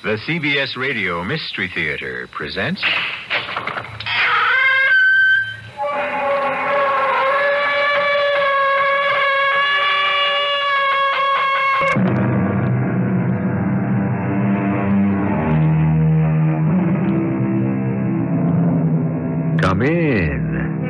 The CBS Radio Mystery Theater presents... Come in.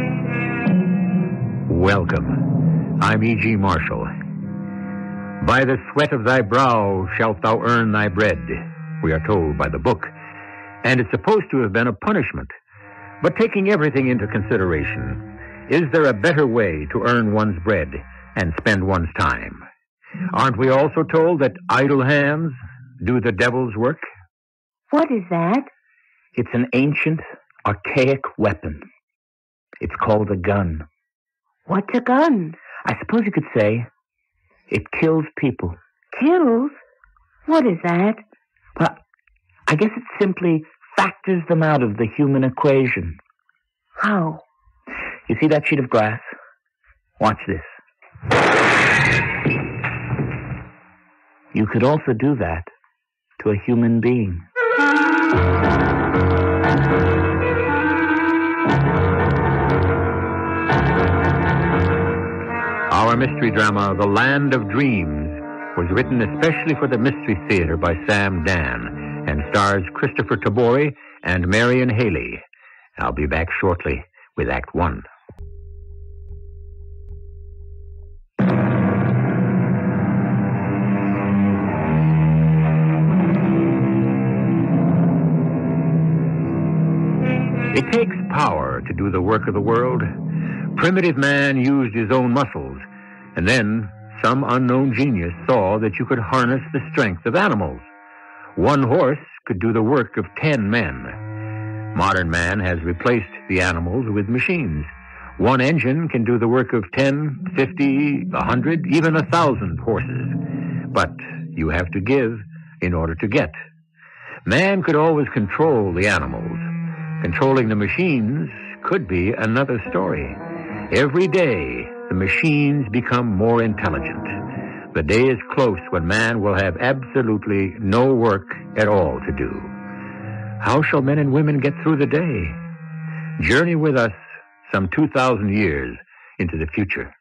Welcome. I'm E.G. Marshall. By the sweat of thy brow shalt thou earn thy bread, we are told by the book. And it's supposed to have been a punishment. But taking everything into consideration, is there a better way to earn one's bread and spend one's time? Aren't we also told that idle hands do the devil's work? What is that? It's an ancient, archaic weapon. It's called a gun. What's a gun? I suppose you could say it kills people. Kills? What is that? Well, I guess it simply factors them out of the human equation. How? You see that sheet of glass? Watch this. You could also do that to a human being. Our mystery drama, The Land of Dreams, was written especially for the Mystery Theater by Sam Dan and stars Kristoffer Tabori and Marian Hailey. I'll be back shortly with Act One. It takes power to do the work of the world. Primitive man used his own muscles, and then some unknown genius saw that you could harness the strength of animals. One horse could do the work of 10 men. Modern man has replaced the animals with machines. One engine can do the work of 10, 50, 100, even 1,000 horses. But you have to give in order to get. Man could always control the animals. Controlling the machines could be another story. Every day, the machines become more intelligent. The day is close when man will have absolutely no work at all to do. How shall men and women get through the day? Journey with us some 2,000 years into the future.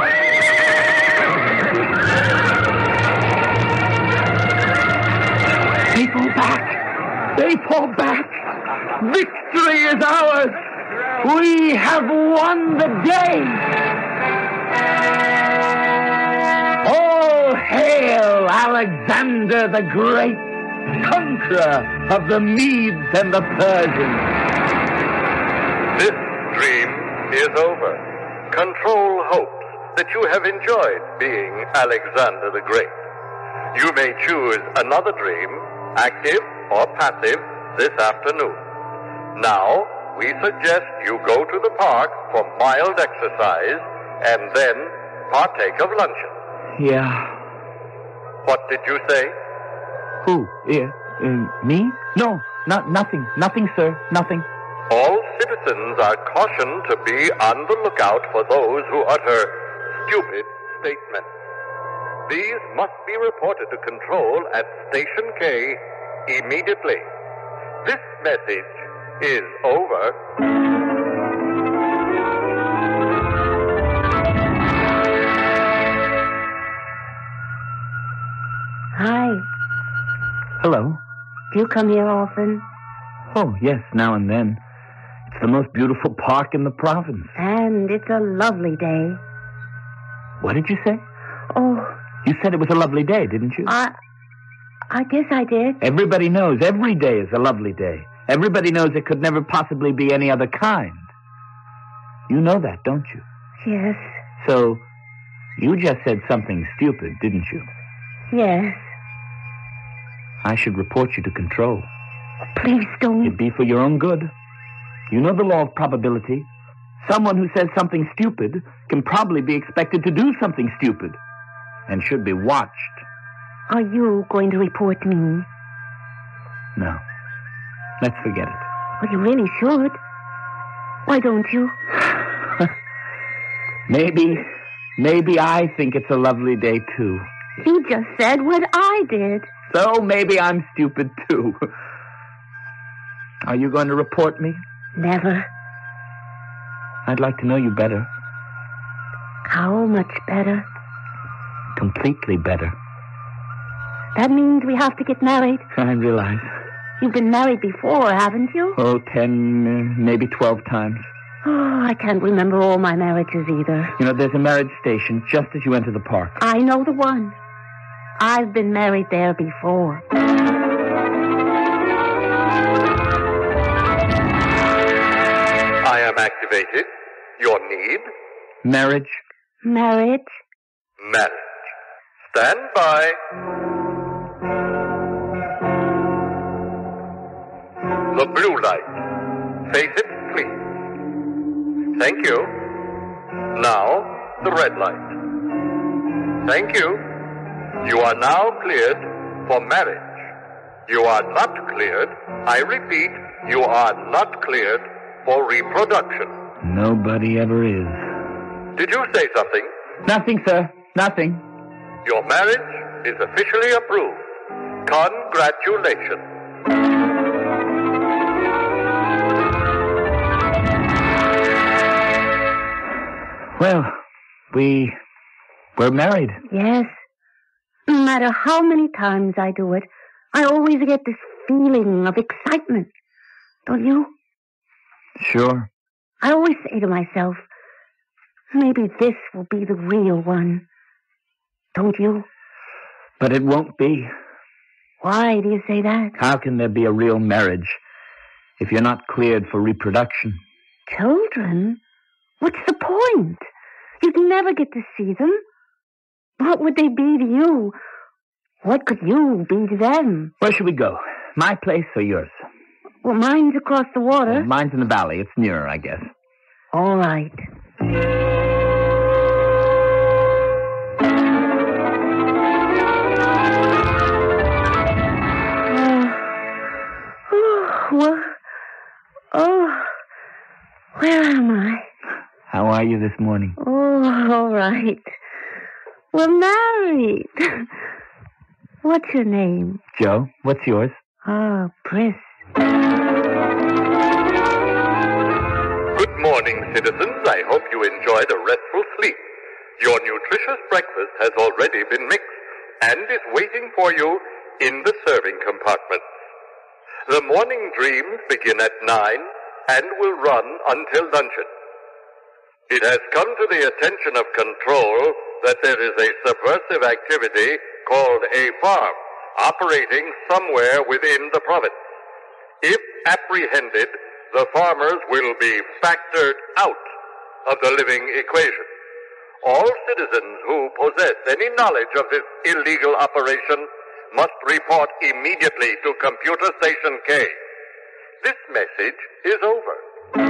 They fall back! They fall back! Victory is ours! We have won the day! All hail Alexander the Great, conqueror of the Medes and the Persians. This dream is over. Control hopes that you have enjoyed being Alexander the Great. You may choose another dream, active or passive, this afternoon. Now, we suggest you go to the park for mild exercise and then partake of luncheon. Yeah. What did you say? Who? Me? No, nothing. Nothing, sir. Nothing. All citizens are cautioned to be on the lookout for those who utter stupid statements. These must be reported to control at Station K immediately. This message is over. Hi. Hello. Do you come here often? Oh, yes, now and then. It's the most beautiful park in the province. And it's a lovely day. What did you say? Oh, You said it was a lovely day, didn't you? I guess I did. Everybody knows every day is a lovely day. Everybody knows it could never possibly be any other kind. You know that, don't you? Yes. So, you just said something stupid, didn't you? Yes. I should report you to control. Please don't. It'd be for your own good. You know the law of probability. Someone who says something stupid can probably be expected to do something stupid and should be watched. Are you going to report me? No. Let's forget it. Well, you really should. Why don't you? Maybe I think it's a lovely day, too. He just said what I did. So maybe I'm stupid, too. Are you going to report me? Never. I'd like to know you better. How much better? Completely better. That means we have to get married. I realize. You've been married before, haven't you? Oh, 10, maybe 12 times. Oh, I can't remember all my marriages either. You know, there's a marriage station just as you enter the park. I know the one. I've been married there before. I am activated. Your need? Marriage? Marriage? Marriage. Stand by. The blue light. Face it, please. Thank you. Now, the red light. Thank you. You are now cleared for marriage. You are not cleared. I repeat, you are not cleared for reproduction. Nobody ever is. Did you say something? Nothing, sir. Nothing. Your marriage is officially approved. Congratulations. Well, we're married. Yes. No matter how many times I do it, I always get this feeling of excitement. Don't you? Sure. I always say to myself, maybe this will be the real one. Don't you? But it won't be. Why do you say that? How can there be a real marriage if you're not cleared for reproduction? Children? What's the point? You'd never get to see them. What would they be to you? What could you be to them? Where should we go? My place or yours? Well, mine's across the water. Mine's in the valley. It's nearer, I guess. All right. Where am I? How are you this morning? Oh, all right. We're married. What's your name? Joe. What's yours? Oh, Pris. Good morning, citizens. I hope you enjoyed a restful sleep. Your nutritious breakfast has already been mixed and is waiting for you in the serving compartment. The morning dreams begin at 9 and will run until luncheon. It has come to the attention of control that there is a subversive activity called a farm operating somewhere within the province. If apprehended, the farmers will be factored out of the living equation. All citizens who possess any knowledge of this illegal operation must report immediately to Computer Station K. This message is over.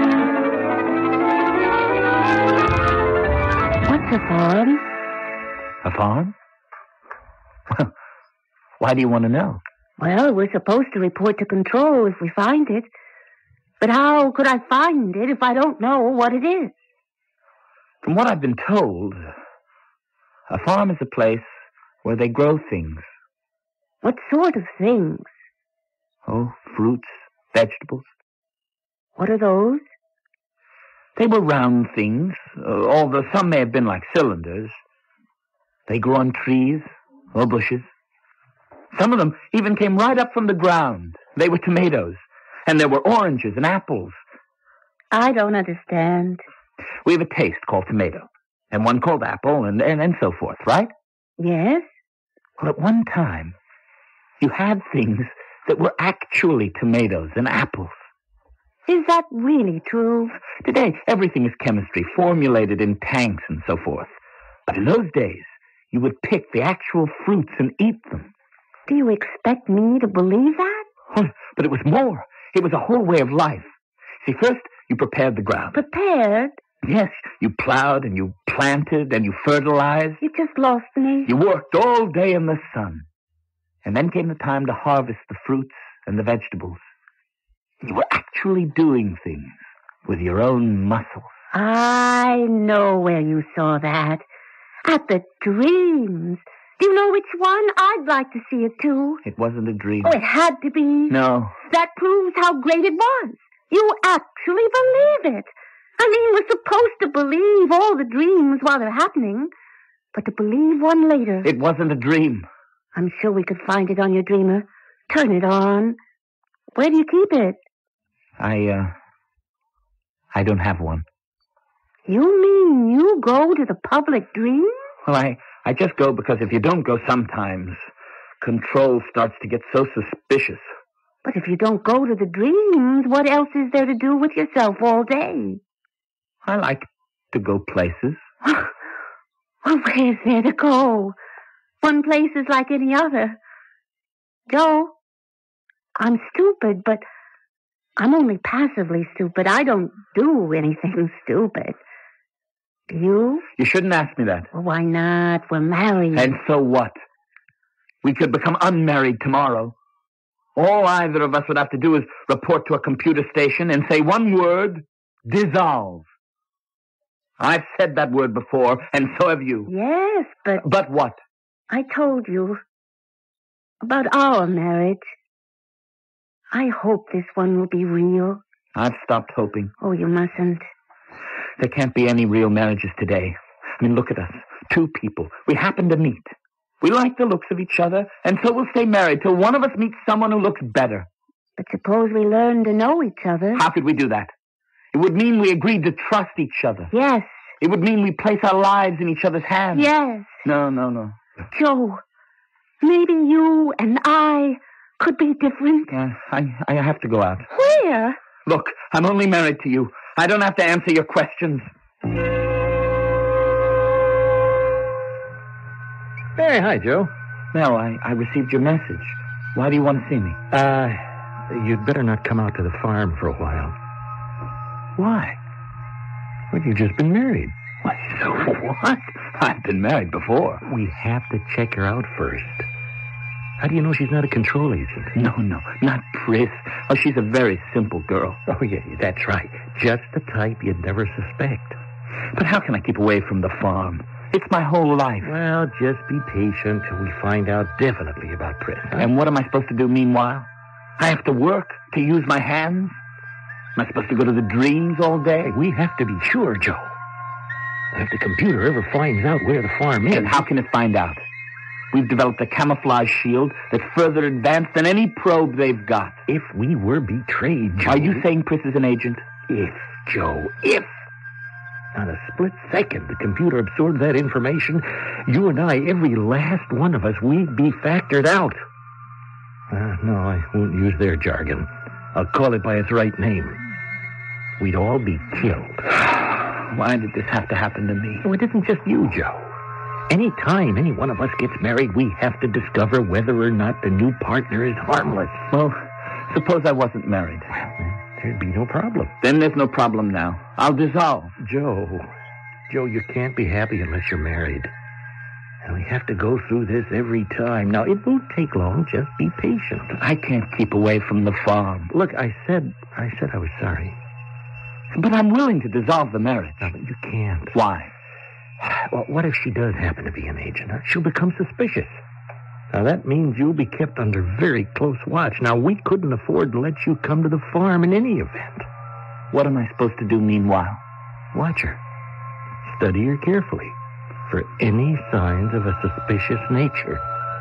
What's a farm? A farm? Well, why do you want to know? Well, we're supposed to report to control if we find it. But how could I find it if I don't know what it is? From what I've been told, a farm is a place where they grow things. What sort of things? Oh, fruits, vegetables. What are those? They were round things, although some may have been like cylinders. They grew on trees or bushes. Some of them even came right up from the ground. They were tomatoes, and there were oranges and apples. I don't understand. We have a taste called tomato, and one called apple, and so forth, right? Yes? Well, at one time, you had things that were actually tomatoes and apples. Is that really true? Today, everything is chemistry, formulated in tanks and so forth. But in those days, you would pick the actual fruits and eat them. Do you expect me to believe that? Oh, but it was more. It was a whole way of life. See, first, you prepared the ground. Prepared? Yes, you plowed and you planted and you fertilized. You just lost me. You worked all day in the sun. And then came the time to harvest the fruits and the vegetables. You were actually doing things with your own muscles. I know where you saw that. At the dreams. Do you know which one? I'd like to see it, too. It wasn't a dream. Oh, it had to be. No. That proves how great it was. You actually believe it. I mean, we're supposed to believe all the dreams while they're happening, but to believe one later. It wasn't a dream. I'm sure we could find it on your dreamer. Turn it on. Where do you keep it? I don't have one. You mean you go to the public dream? Well, I just go because if you don't go sometimes, control starts to get so suspicious. But if you don't go to the dreams, what else is there to do with yourself all day? I like to go places. Well, where's there to go? One place is like any other. Joe, I'm stupid, but I'm only passively stupid. I don't do anything stupid. Do you? You shouldn't ask me that. Well, why not? We're married. And so what? We could become unmarried tomorrow. All either of us would have to do is report to a computer station and say one word, dissolve. I've said that word before, and so have you. Yes, but... But what? I told you about our marriage. I hope this one will be real. I've stopped hoping. Oh, you mustn't. There can't be any real marriages today. I mean, look at us. Two people. We happen to meet. We like the looks of each other, and so we'll stay married till one of us meets someone who looks better. But suppose we learn to know each other. How could we do that? It would mean we agreed to trust each other. Yes. It would mean we place our lives in each other's hands. Yes. No. Joe, maybe you and I could be different. I have to go out. Where? Look, I'm only married to you. I don't have to answer your questions. Hey, hi, Joe. Mel, I received your message. Why do you want to see me? You'd better not come out to the farm for a while. Why? Well, you've just been married. What? So what? I've been married before. We have to check her out first. How do you know she's not a control agent? No, not Pris. Oh, she's a very simple girl. Oh, yeah, that's right. Just the type you'd never suspect. But how can I keep away from the farm? It's my whole life. Well, just be patient till we find out definitely about Pris. Huh? And what am I supposed to do meanwhile? I have to work to use my hands? Am I supposed to go to the dreams all day? We have to be sure, Joe. If the computer ever finds out where the farm is... And how can it find out? We've developed a camouflage shield that's further advanced than any probe they've got. If we were betrayed, Joe... Are you saying Pris is an agent? If, Joe, if. Not a split second the computer absorbed that information, you and I, every last one of us, we'd be factored out. No, I won't use their jargon. I'll call it by its right name. We'd all be killed. Why did this have to happen to me? Oh, it isn't just you, Joe. Any time any one of us gets married, we have to discover whether or not the new partner is harmless. Well, suppose I wasn't married. Well, there'd be no problem. Then there's no problem now. I'll dissolve. Joe, you can't be happy unless you're married. And we have to go through this every time. Now, it won't take long. Just be patient. I can't keep away from the farm. Look, I said I was sorry. But I'm willing to dissolve the marriage. No, but you can't. Why? Well, what if she does happen to be an agent? She'll become suspicious. Now, that means you'll be kept under very close watch. Now, we couldn't afford to let you come to the farm in any event. What am I supposed to do meanwhile? Watch her. Study her carefully for any signs of a suspicious nature.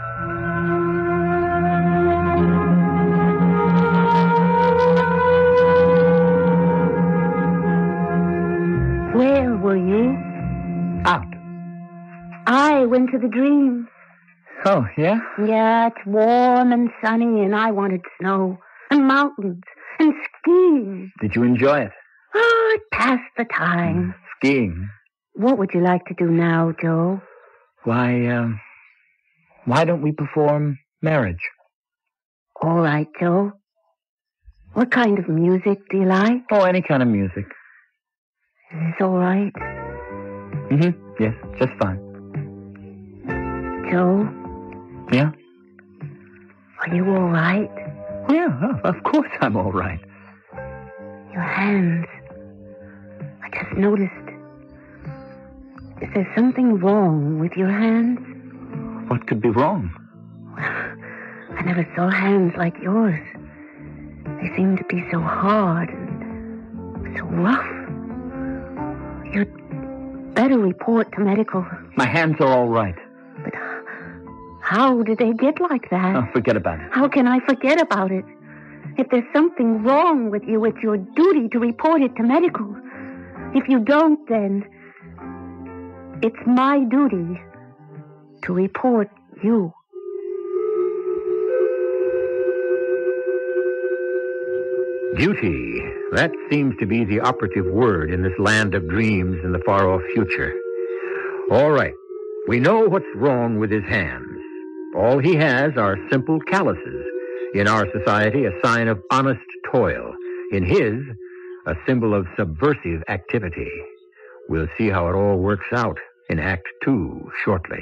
Where were you? Out. I went to the dreams. Oh, yeah? Yeah, it's warm and sunny, and I wanted snow and mountains and skiing. Did you enjoy it? Oh, it passed the time. Skiing? What would you like to do now, Joe? Why don't we perform marriage? All right, Joe. What kind of music do you like? Oh, any kind of music. Is this all right? Yes, just fine. Joe? Yeah? Are you all right? Yeah, of course I'm all right. Your hands. I just noticed. Is there something wrong with your hands? What could be wrong? I never saw hands like yours. They seem to be so hard and so rough. You'd better report to medical. My hands are all right. But how did they get like that? Oh, forget about it. How can I forget about it? If there's something wrong with you, it's your duty to report it to medical. If you don't, then it's my duty to report you. Duty. That seems to be the operative word in this land of dreams in the far-off future. All right. We know what's wrong with his hands. All he has are simple calluses. In our society, a sign of honest toil. In his, a symbol of subversive activity. We'll see how it all works out in Act 2 shortly.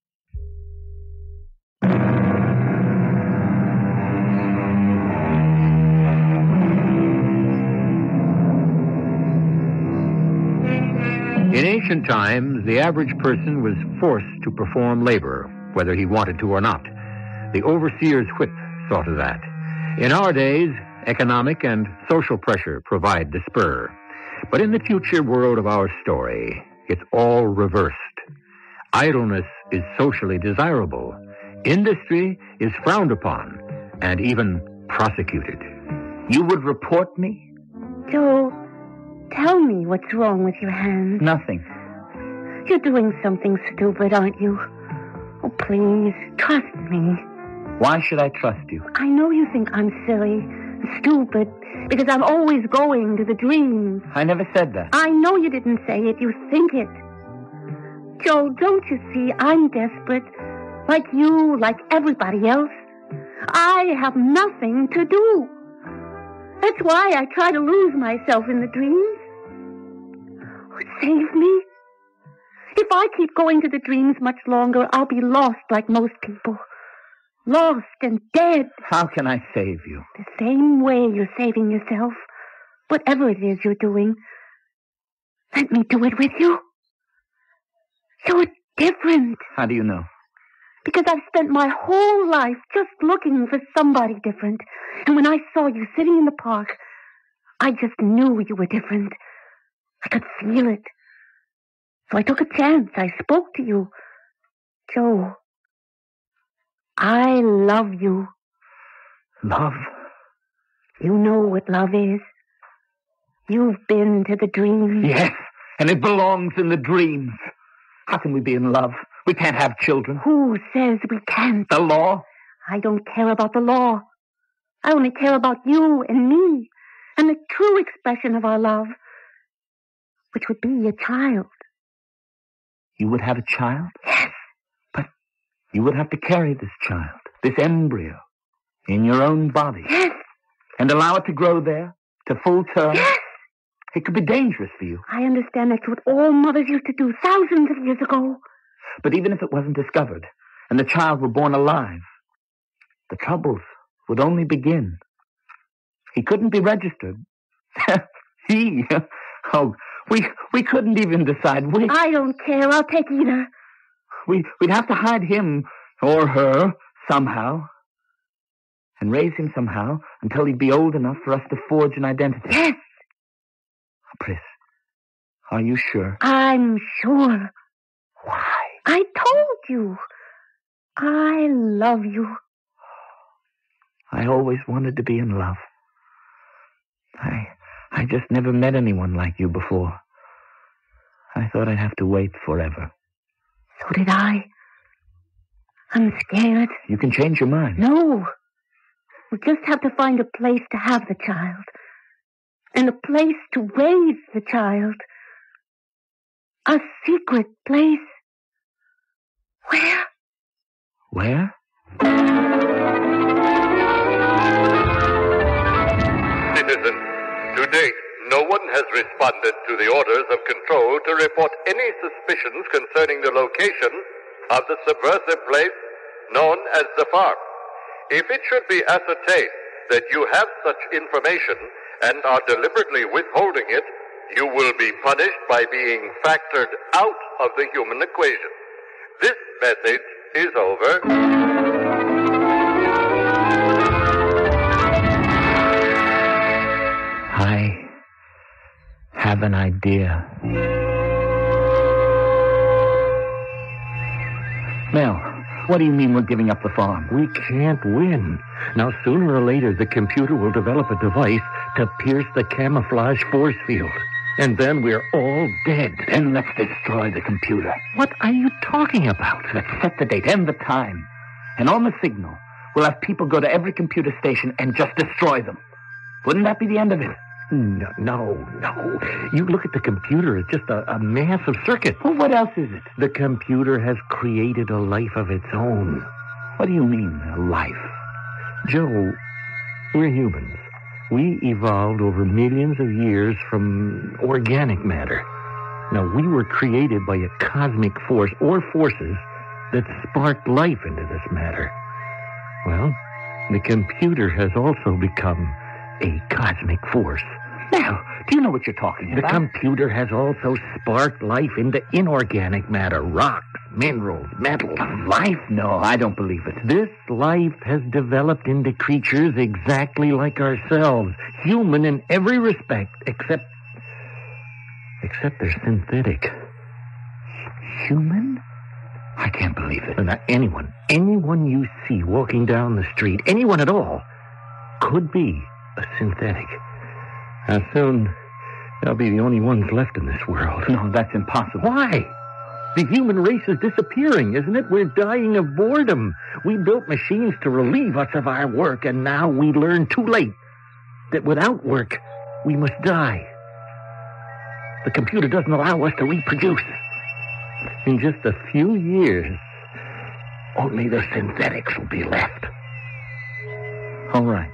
In ancient times, the average person was forced to perform labor, whether he wanted to or not. The overseer's whip saw to that. In our days, economic and social pressure provide the spur. But in the future world of our story, it's all reversed. Idleness is socially desirable. Industry is frowned upon and even prosecuted. You would report me? Joe, tell me what's wrong with your hands. Nothing. You're doing something stupid, aren't you? Oh, please, trust me. Why should I trust you? I know you think I'm silly and stupid because I'm always going to the dreams. I never said that. I know you didn't say it. You think it. Joe, don't you see I'm desperate? Like you, like everybody else. I have nothing to do. That's why I try to lose myself in the dreams. Oh, save me. If I keep going to the dreams much longer, I'll be lost like most people. Lost and dead. How can I save you? The same way you're saving yourself. Whatever it is you're doing. Let me do it with you. You're different. How do you know? Because I've spent my whole life just looking for somebody different. And when I saw you sitting in the park, I just knew you were different. I could feel it. So I took a chance. I spoke to you. Joe, I love you. Love? You know what love is. You've been to the dreams. Yes, and it belongs in the dreams. How can we be in love? We can't have children. Who says we can't? The law? I don't care about the law. I only care about you and me and the true expression of our love, which would be a child. You would have a child? Yes. But you would have to carry this child, this embryo, in your own body. Yes. And allow it to grow there to full term. Yes. It could be dangerous for you. I understand that's what all mothers used to do thousands of years ago. But even if it wasn't discovered and the child were born alive, the troubles would only begin. He couldn't be registered. We couldn't even decide which. I don't care. I'll take either. We'd have to hide him or her somehow and raise him somehow until he'd be old enough for us to forge an identity. Yes. Pris, are you sure? I'm sure. Why? I told you. I love you. I always wanted to be in love. I just never met anyone like you before. I thought I'd have to wait forever. So did I. I'm scared. You can change your mind. No. We just have to find a place to have the child. And a place to raise the child. A secret place. Where? Where? Citizens, to date, no one has responded to the orders of control to report any suspicions concerning the location of the subversive place known as the farm. If it should be ascertained that you have such information and are deliberately withholding it, you will be punished by being factored out of the human equation. This message is over. I have an idea. Mel, what do you mean we're giving up the farm? We can't win. Now, sooner or later, the computer will develop a device to pierce the camouflage force field. And then we're all dead. Then let's destroy the computer. What are you talking about? Let's set the date and the time. And on the signal, we'll have people go to every computer station and just destroy them. Wouldn't that be the end of it? No. You look at the computer, it's just a mass of circuits. Well, what else is it? The computer has created a life of its own. What do you mean, a life? Joe, we're humans. We evolved over millions of years from organic matter. Now, we were created by a cosmic force or forces that sparked life into this matter. Well, the computer has also become a cosmic force. Now, do you know what you're talking about? The computer has also sparked life into inorganic matter, rocks, minerals, metals. Life? No, I don't believe it. This life has developed into creatures exactly like ourselves, human in every respect, except they're synthetic. Human? I can't believe it. Now, anyone you see walking down the street, anyone at all, could be a synthetic. Now, soon, they'll be the only ones left in this world. No, that's impossible. Why? The human race is disappearing, isn't it? We're dying of boredom. We built machines to relieve us of our work, and now we learn too late that without work, we must die. The computer doesn't allow us to reproduce. In just a few years, only the synthetics will be left. All right.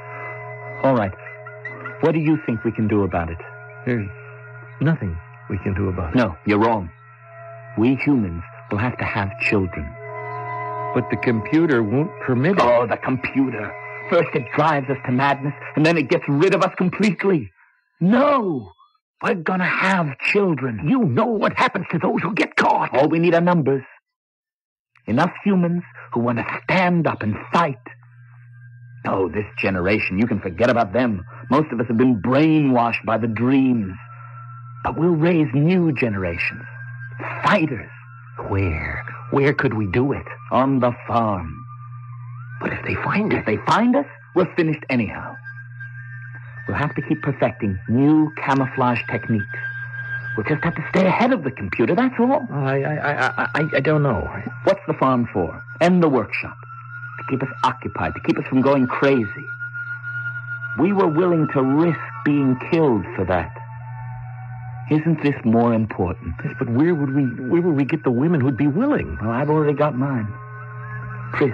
What do you think we can do about it? There's nothing we can do about it. No, you're wrong. We humans will have to have children. But the computer won't permit it. Oh, the computer. First it drives us to madness, and then it gets rid of us completely. No! We're gonna have children. You know what happens to those who get caught. All we need are numbers. Enough humans who want to stand up and fight. Oh, this generation, you can forget about them. Most of us have been brainwashed by the dreams. But we'll raise new generations. Fighters. Where could we do it? On the farm. But if they find us, we're finished anyhow. We'll have to keep perfecting new camouflage techniques. We'll just have to stay ahead of the computer, that's all. I don't know. What's the farm for? And the workshop? To keep us occupied, to keep us from going crazy. We were willing to risk being killed for that. Isn't this more important? Yes, but where would we get the women who'd be willing? Well, I've already got mine. Pris.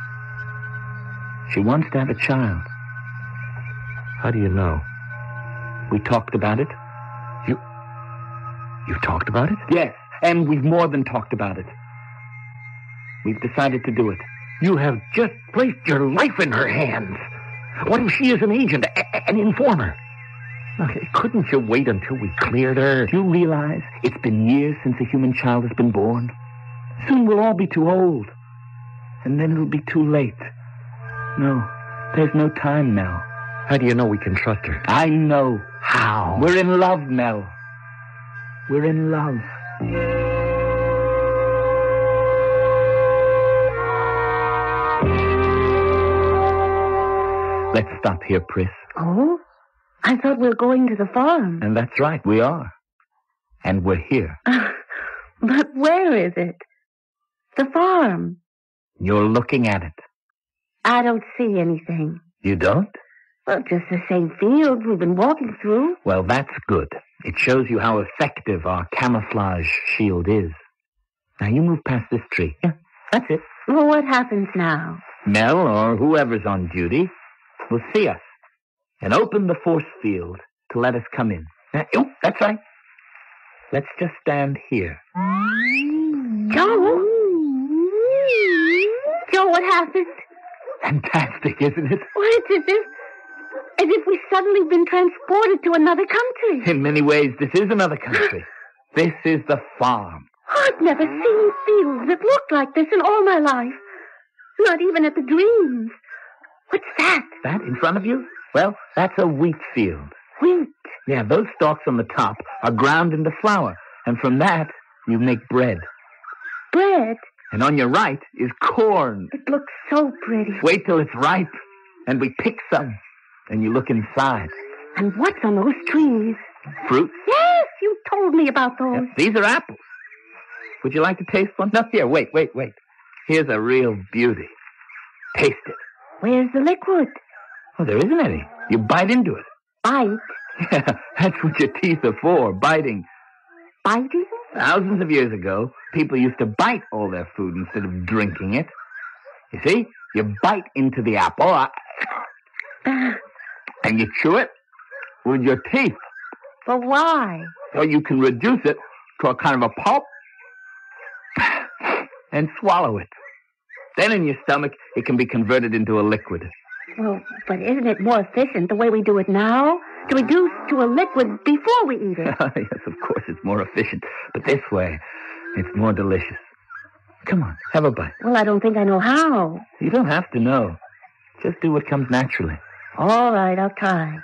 She wants to have a child. How do you know? We talked about it. You talked about it? Yes, and we've more than talked about it. We've decided to do it. You have just placed your life in her hands. What if she is an agent, an informer? Okay, couldn't you wait until we cleared her? Do you realize it's been years since a human child has been born? Soon we'll all be too old. And then it'll be too late. No, there's no time now. How do you know we can trust her? I know. How? We're in love, Mel. We're in love. Let's stop here, Pris. Oh? I thought we were going to the farm. And that's right, we are. And we're here. But where is it? The farm. You're looking at it. I don't see anything. You don't? Well, just the same field we've been walking through. Well, that's good. It shows you how effective our camouflage shield is. Now, you move past this tree. Yeah, that's it. Well, what happens now? Mel, or whoever's on duty, will see us and open the force field to let us come in. Oh, that's right. Let's just stand here. Joe? Joe, what happened? Fantastic, isn't it? Well, it's as if we've suddenly been transported to another country. In many ways, this is another country. This is the farm. I've never seen fields that looked like this in all my life. Not even at the Dreams. What's that? That in front of you? Well, that's a wheat field. Wheat. Yeah, those stalks on the top are ground into flour. And from that, you make bread. Bread? And on your right is corn. It looks so pretty. Wait till it's ripe, and we pick some. And you look inside. And what's on those trees? Fruit? Yes, you told me about those. Yeah, these are apples. Would you like to taste one? No, here, wait. Here's a real beauty. Taste it. Where's the liquid? Oh, there isn't any. You bite into it. Bite? Yeah, that's what your teeth are for, biting. Biting? Thousands of years ago, people used to bite all their food instead of drinking it. You see? You bite into the apple, and you chew it with your teeth. But why? So you can reduce it to a kind of a pulp and swallow it. Then in your stomach, it can be converted into a liquid. Well, but isn't it more efficient the way we do it now? To reduce to a liquid before we eat it. Yes, of course, it's more efficient. But this way, it's more delicious. Come on, have a bite. Well, I don't think I know how. You don't have to know. Just do what comes naturally. All right, I'll try.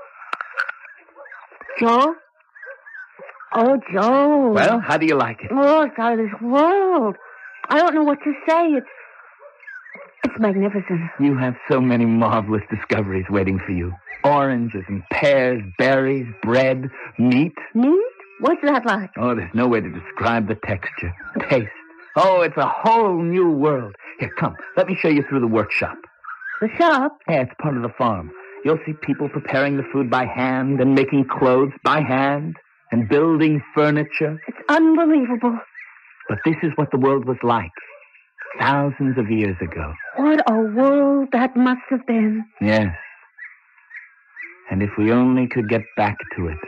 Joe? Oh, Joe. Well, how do you like it? Oh, it's out of this world. I don't know what to say. It's magnificent. You have so many marvelous discoveries waiting for you. Oranges and pears, berries, bread, meat. Meat? What's that like? Oh, there's no way to describe the texture. Taste. Oh, it's a whole new world. Here, come. Let me show you through the workshop. The shop? Yeah, it's part of the farm. You'll see people preparing the food by hand and making clothes by hand and building furniture. It's unbelievable. But this is what the world was like thousands of years ago. What a world that must have been. Yes. And if we only could get back to it.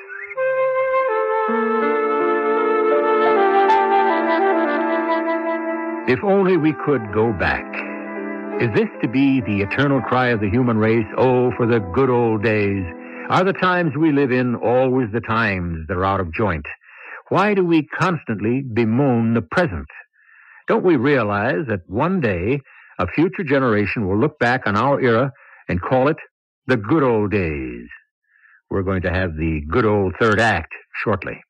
If only we could go back. Is this to be the eternal cry of the human race? Oh, for the good old days. Are the times we live in always the times that are out of joint? Why do we constantly bemoan the present? Don't we realize that one day a future generation will look back on our era and call it the good old days? We're going to have the good old third act shortly.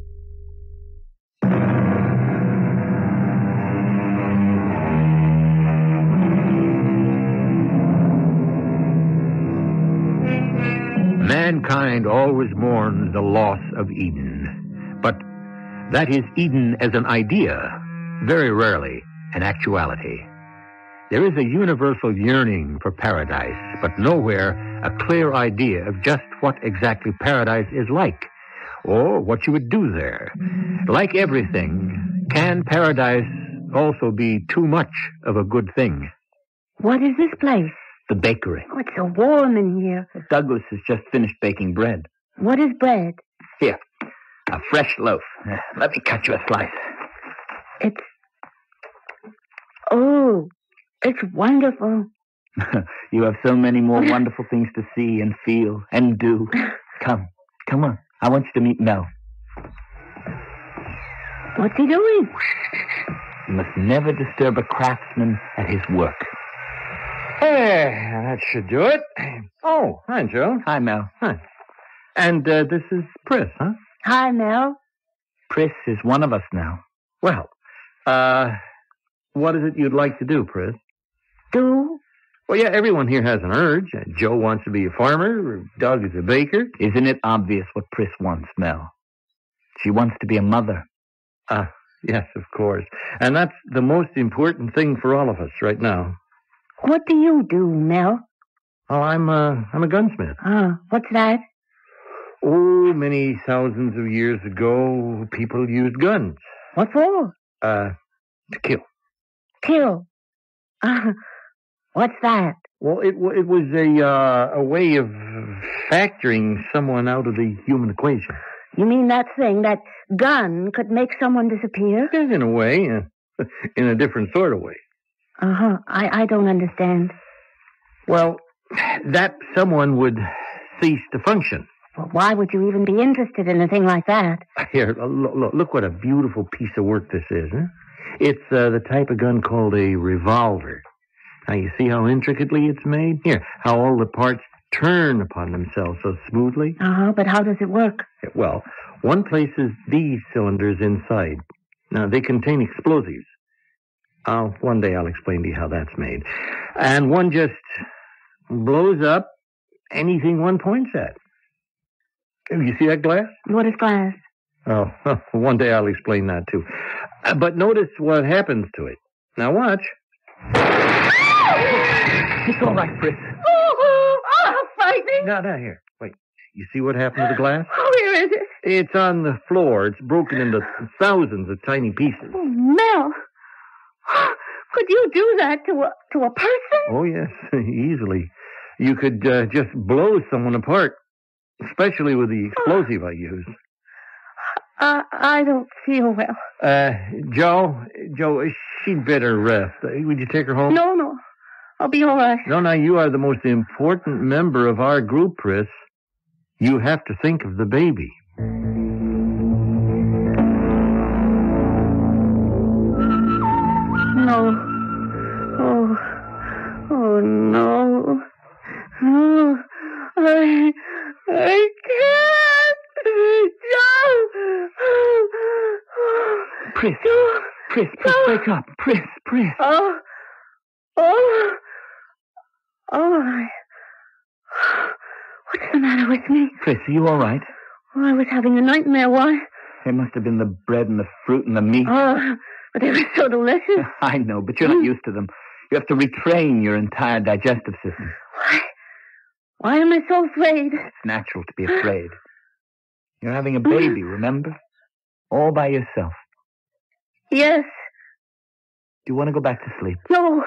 Mankind always mourns the loss of Eden, but that is Eden as an idea, very rarely an actuality. There is a universal yearning for paradise, but nowhere a clear idea of just what exactly paradise is like, or what you would do there. Like everything, can paradise also be too much of a good thing? What is this place? The bakery. Oh, it's so warm in here. Douglas has just finished baking bread. What is bread? Here, a fresh loaf. Let me cut you a slice. It's wonderful. You have so many more wonderful things to see and feel and do. Come on. I want you to meet Mel. What's he doing? You must never disturb a craftsman at his work. Hey, that should do it. Oh, hi, Joe. Hi, Mel. Hi. And this is Pris, huh? Hi, Mel. Pris is one of us now. Well, what is it you'd like to do, Pris? Do? Well, yeah, everyone here has an urge. Joe wants to be a farmer. Doug is a baker. Isn't it obvious what Pris wants, Mel? She wants to be a mother. Yes, of course. And that's the most important thing for all of us right now. What do you do, Mel? Oh, I'm a gunsmith. What's that? Oh, many thousands of years ago, people used guns. What for? To kill. Kill. What's that? Well, it was a way of factoring someone out of the human equation. You mean that thing, that gun, could make someone disappear? Yes, in a way, in a different sort of way. I don't understand. Well, that someone would cease to function. Well, why would you even be interested in a thing like that? Here, look what a beautiful piece of work this is, huh? It's the type of gun called a revolver. Now, you see how intricately it's made? Here, how all the parts turn upon themselves so smoothly? Uh-huh, but how does it work? Well, one places these cylinders inside. Now, they contain explosives. One day I'll explain to you how that's made. And one just blows up anything one points at. You see that glass? What is glass? Oh, one day I'll explain that, too. But notice what happens to it. Now, watch. It's all right, Chris. Oh, how frightening. No, here. Wait. You see what happened to the glass? Where is it? It's on the floor. It's broken into thousands of tiny pieces. Oh, Mel. Could you do that to a person? Oh, yes, easily. You could just blow someone apart, especially with the explosive I use. I don't feel well. Joe, she'd better rest. Would you take her home? No. I'll be all right. No, you are the most important member of our group, Chris. You have to think of the baby. No. Oh, no. Oh, I can't. Pris, wake up. Pris. What's the matter with me? Pris, are you all right? Oh, I was having a nightmare. Why? It must have been the bread and the fruit and the meat. Oh, but they were so delicious. I know, but you're not used to them. You have to retrain your entire digestive system. Why am I so afraid? It's natural to be afraid. You're having a baby, remember? All by yourself. Yes. Do you want to go back to sleep? No.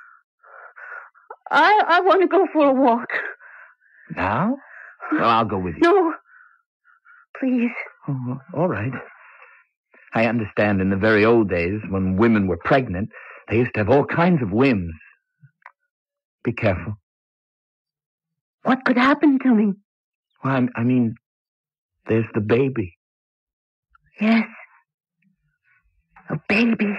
I want to go for a walk. Now? Well, I'll go with you. No. Please. Oh, all right. I understand in the very old days, when women were pregnant, they used to have all kinds of whims. Be careful. What could happen to me? Well, I mean, there's the baby. Yes. A baby.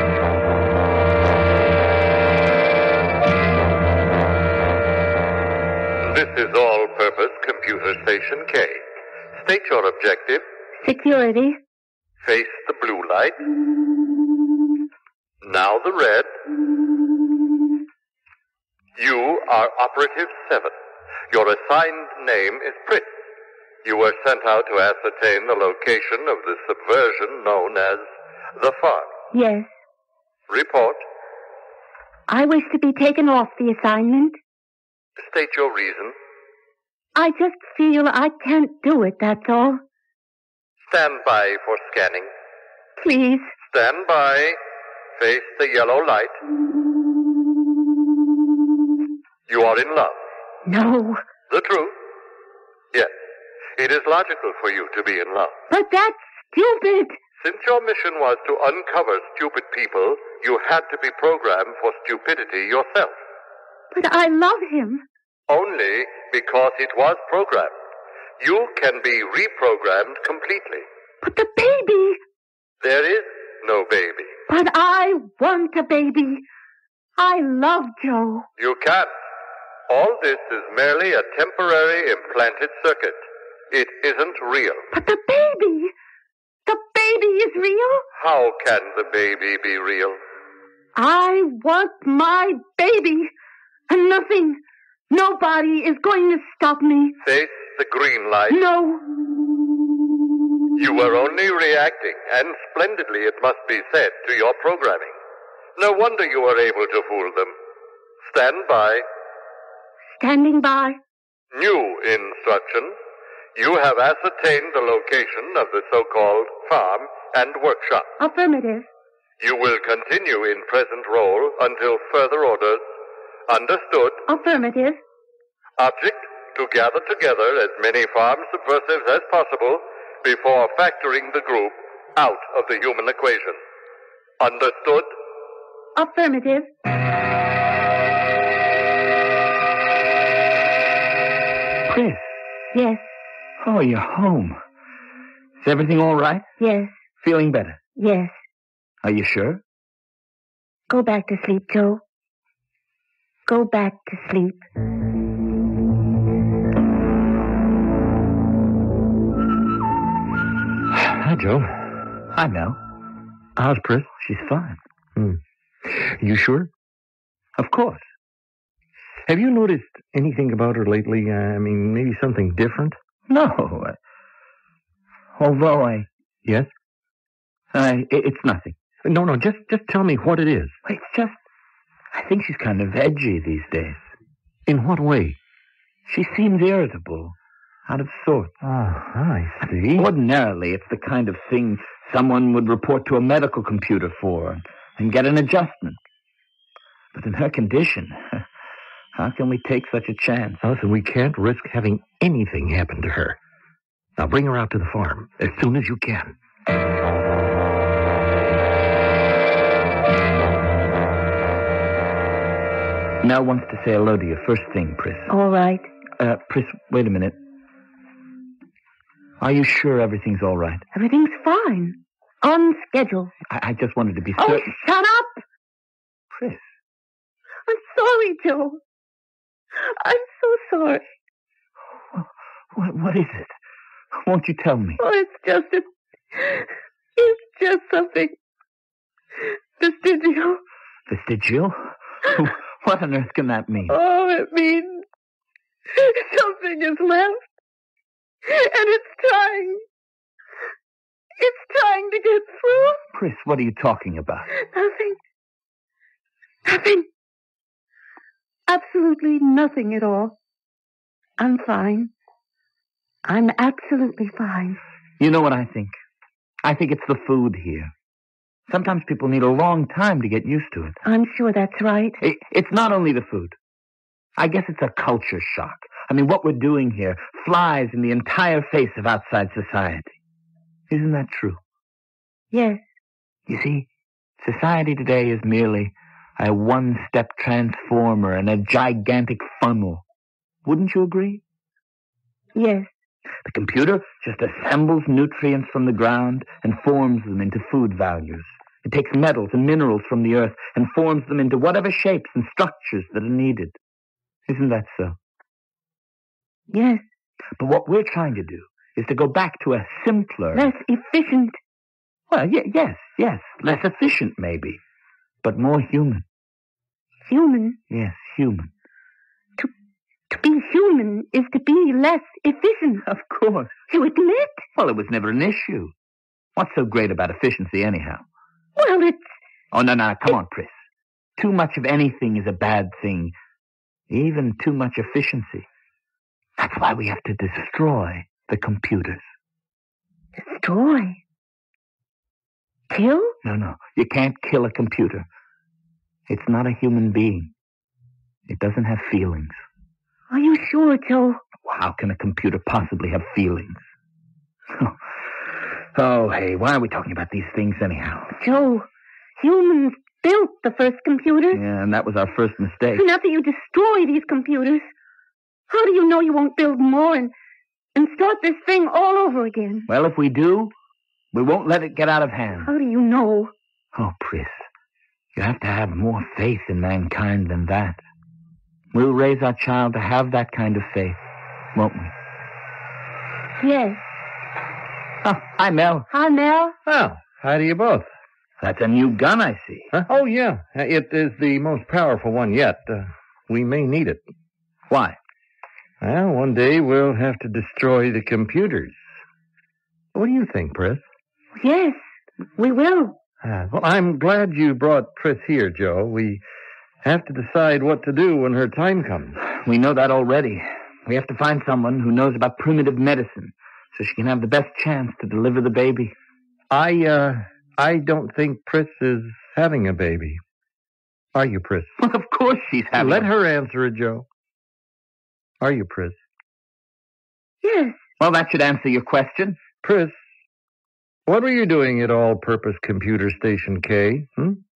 This is All-Purpose Computer Station K. State your objective. Security. Face the blue light. Now the red. You are Operative 7. Your assigned name is Pris. You were sent out to ascertain the location of the subversion known as the farm. Yes. Report. I wish to be taken off the assignment. State your reason. I just feel I can't do it, that's all. Stand by for scanning. Please. Stand by. Face the yellow light. You are in love. No. The truth? Yes. It is logical for you to be in love. But that's stupid. Since your mission was to uncover stupid people, you had to be programmed for stupidity yourself. But I love him. Only because it was programmed. You can be reprogrammed completely. But the baby. There is no baby. But I want a baby. I love Joe. You can't. All this is merely a temporary implanted circuit. It isn't real. But the baby. The baby is real? How can the baby be real? I want my baby. And nothing, nobody is going to stop me. Face the green light. No. You were only reacting, and splendidly it must be said, to your programming. No wonder you were able to fool them. Stand by. Standing by. New instruction. You have ascertained the location of the so-called farm and workshop. Affirmative. You will continue in present role until further orders. Understood. Affirmative. Object, to gather together as many farm subversives as possible before factoring the group out of the human equation. Understood? Affirmative. Pris. Yes. Oh, you're home. Is everything all right? Yes, Feeling better? yes. Are you sure? Go back to sleep, Joe. Go back to sleep. Hi, Joe. Hi, Mel. How's Pris? She's fine. You sure? Of course. Have you noticed anything about her lately? Maybe something different? No. Although Yes? it's nothing. No, just tell me what it is. It's just, I think she's kind of edgy these days. In what way? She seems irritable, out of sorts. Oh, I see. Ordinarily, it's the kind of thing someone would report to a medical computer for and get an adjustment. But in her condition, how can we take such a chance? Oh, so we can't risk having anything happen to her. Now bring her out to the farm as soon as you can. Mel wants to say hello to you first thing, Pris. All right. Pris, wait a minute. Are you sure everything's all right? Everything's fine. On schedule. I just wanted to be Oh, certain. shut up! Pris. I'm sorry, Joe. I'm so sorry. What is it? Won't you tell me? Oh, it's just something vestigial. Vestigial? What on earth can that mean? Oh, it means something is left. And it's trying to get through. Pris, what are you talking about? Nothing. Absolutely nothing at all. I'm fine. I'm absolutely fine. You know what I think? I think it's the food here. Sometimes people need a long time to get used to it. I'm sure that's right. It's not only the food. I guess it's a culture shock. What we're doing here flies in the entire face of outside society. Isn't that true? Yes. You see, society today is merely a one-step transformer and a gigantic funnel. Wouldn't you agree? Yes. The computer just assembles nutrients from the ground and forms them into food values. It takes metals and minerals from the earth and forms them into whatever shapes and structures that are needed. Isn't that so? Yes. But what we're trying to do is to go back to a simpler... Less efficient. Well, yes. Less efficient, maybe. But more human. Human? Yes, human. To be human is to be less efficient. Of course. You admit? Well, it was never an issue. What's so great about efficiency, anyhow? Well, it's... Oh, no, come on, Pris. Too much of anything is a bad thing. Even too much efficiency. That's why we have to destroy the computers. Destroy? Kill? No. You can't kill a computer. It's not a human being. It doesn't have feelings. Are you sure, Joe? How can a computer possibly have feelings? Oh, hey, why are we talking about these things anyhow? Joe, humans built the first computers. Yeah, and that was our first mistake. And after you destroy these computers, how do you know you won't build more and start this thing all over again? Well, if we do, we won't let it get out of hand. How do you know? Oh, Pris, you have to have more faith in mankind than that. We'll raise our child to have that kind of faith, won't we? Yes. Oh, hi, Mel. Hi, Mel. Well, how do you both? That's a new gun, I see. Huh? Oh, yeah. It is the most powerful one yet. We may need it. Why? Well, one day we'll have to destroy the computers. What do you think, Pris? Yes, we will. Well, I'm glad you brought Pris here, Joe. We have to decide what to do when her time comes. We know that already. We have to find someone who knows about primitive medicine so she can have the best chance to deliver the baby. I don't think Pris is having a baby. Are you, Pris? Well, of course she's having Let her answer it, Joe. Are you, Pris? Yes. Well, that should answer your question. Pris, what were you doing at All-Purpose Computer Station K?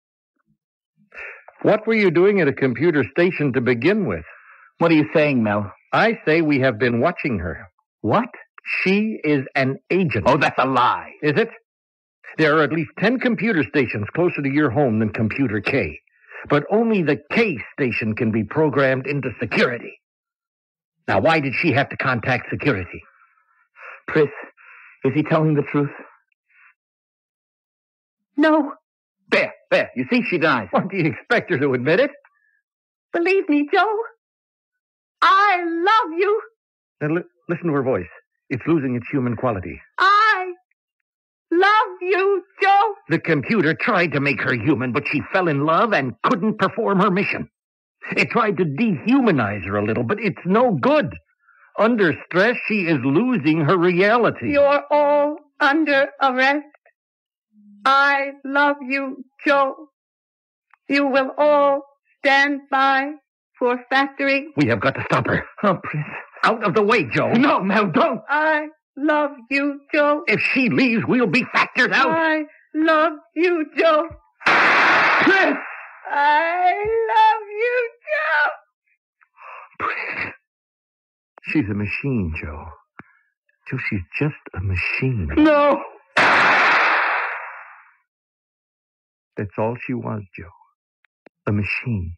What were you doing at a computer station to begin with? What are you saying, Mel? I say we have been watching her. What? She is an agent. Oh, that's a lie. Is it? There are at least 10 computer stations closer to your home than Computer K. But only the K station can be programmed into security. Now, why did she have to contact security? Pris, is he telling the truth? No. There. You see, she denies. What, do you expect her to admit it? Believe me, Joe. I love you. Now, listen to her voice. It's losing its human quality. I love you, Joe. The computer tried to make her human, but she fell in love and couldn't perform her mission. It tried to dehumanize her a little, but it's no good. Under stress, she is losing her reality. You're all under arrest. I love you, Joe. You will all stand by for factory. We have got to stop her. Oh, Pris. Out of the way, Joe. No, don't. I love you, Joe. If she leaves, we'll be factored out. I love you, Joe. Pris! I love you, Joe. Pris. She's a machine, Joe. Joe, she's just a machine. No! That's all she was, Joe. A machine.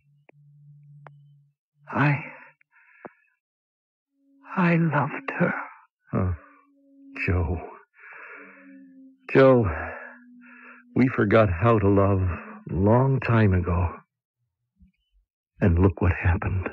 I loved her. Oh, Joe. Joe, we forgot how to love a long time ago. And look what happened.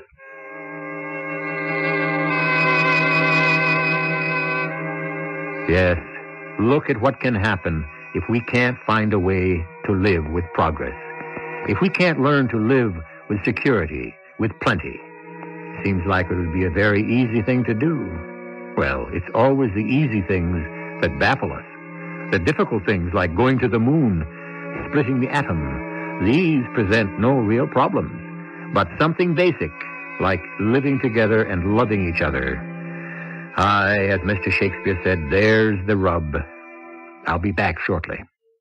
Yes, look at what can happen if we can't find a way to live with progress. If we can't learn to live with security, with plenty. Seems like it would be a very easy thing to do. Well, it's always the easy things that baffle us. The difficult things like going to the moon, splitting the atom, these present no real problems. But something basic, like living together and loving each other. Aye, as Mr. Shakespeare said, there's the rub. I'll be back shortly.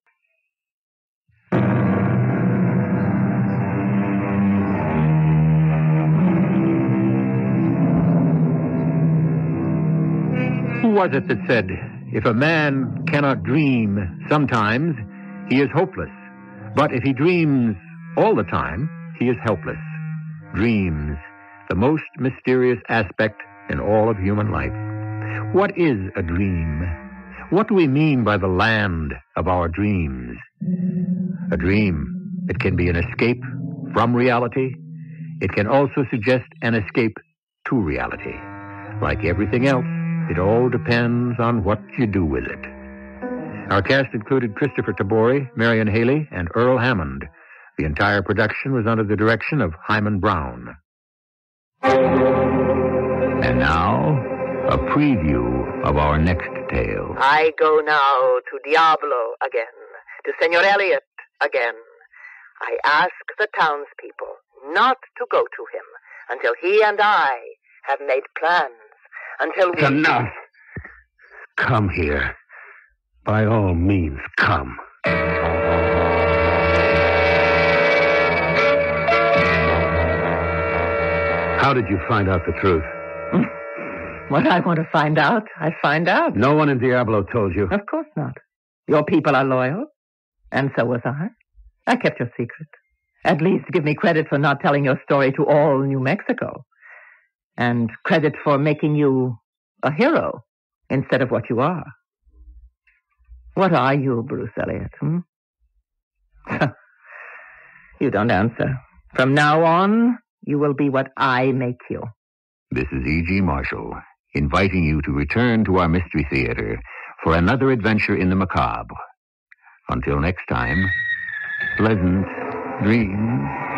Who was it that said, if a man cannot dream sometimes, he is hopeless. But if he dreams all the time, he is helpless. Dreams, the most mysterious aspect in all of human life. What is a dream? What do we mean by the land of our dreams? A dream, it can be an escape from reality. It can also suggest an escape to reality. Like everything else, it all depends on what you do with it. Our cast included Kristoffer Tabori, Marian Hailey, and Earl Hammond. The entire production was under the direction of Hyman Brown. And now, a preview of our next tale. I go now to Diablo again, to Senor Elliot again. I ask the townspeople not to go to him until he and I have made plans, until we... Enough! Come here. By all means, come. How did you find out the truth? What I want to find out, I find out. No one in Diablo told you. Of course not. Your people are loyal, and so was I. I kept your secret. At least give me credit for not telling your story to all New Mexico. And credit for making you a hero instead of what you are. What are you, Bruce Elliot? You don't answer. From now on, you will be what I make you. This is E.G. Marshall, inviting you to return to our Mystery Theater for another adventure in the macabre. Until next time, pleasant dreams.